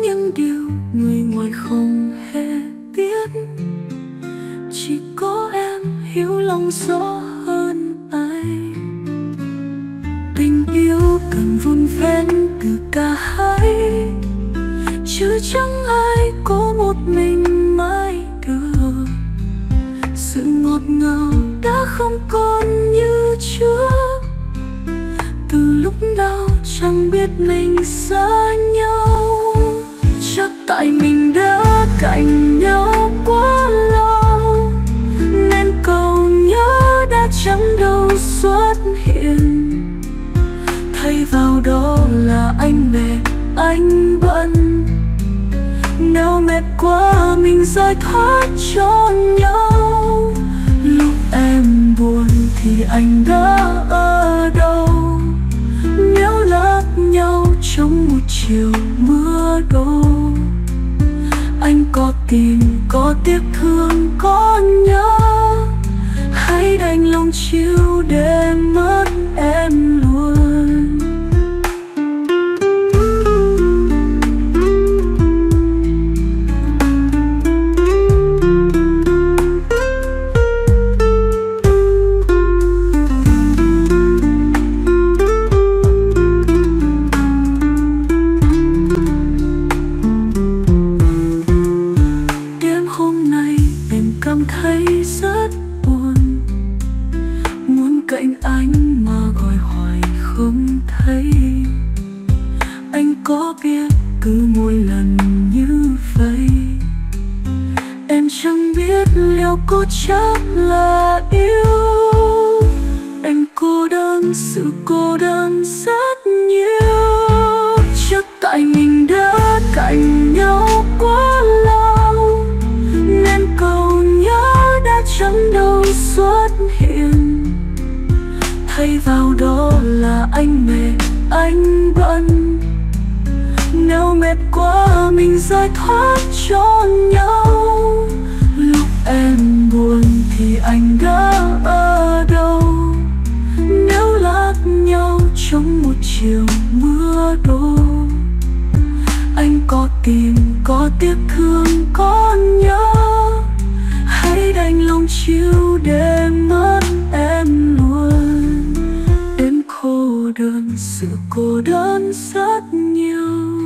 những điều người ngoài không hề biết. Chỉ có em hiểu lòng rõ hơn ai. Tình yêu cần vun vén từ cả hai, chứ chẳng ai có một mình mãi được. Sự ngọt ngào đã không còn như trước. Từ lúc nào chẳng biết mình xa nhau. Chắc tại mình đã cạnh nhau quá lâu, nên câu nhớ đã chẳng đâu xuất hiện. Thay vào đó là anh mệt, anh bận. Nếu mệt quá mình giải thoát cho nhau. Lúc em buồn thì anh đã ở đâu? Nếu lắc nhau trong một chiều mưa đổ, anh có tìm, có tiếc thương, có nhớ, hay đành lòng chịu để mất em luôn. Cảm thấy rất buồn, muốn cạnh anh mà gọi hoài không thấy. Anh có biết cứ mỗi lần như vậy, em chẳng biết liệu có chắc là yêu. Anh cô đơn, sự cô đơn rất nhiều. Chắc tại mình đã cạnh nhau quá lâu, nên câu chẳng đâu xuất hiện. Thay vào đó là anh mệt, anh bận. Nếu mệt quá mình giải thoát cho nhau. Lúc em buồn thì anh đã ở đâu? Nếu lắc nhau trong một chiều mưa đổ, anh có tìm, có tiếc thương, có nhớ, hay đành lòng chịu để mất em luôn. Em cô đơn, sự cô đơn rất nhiều.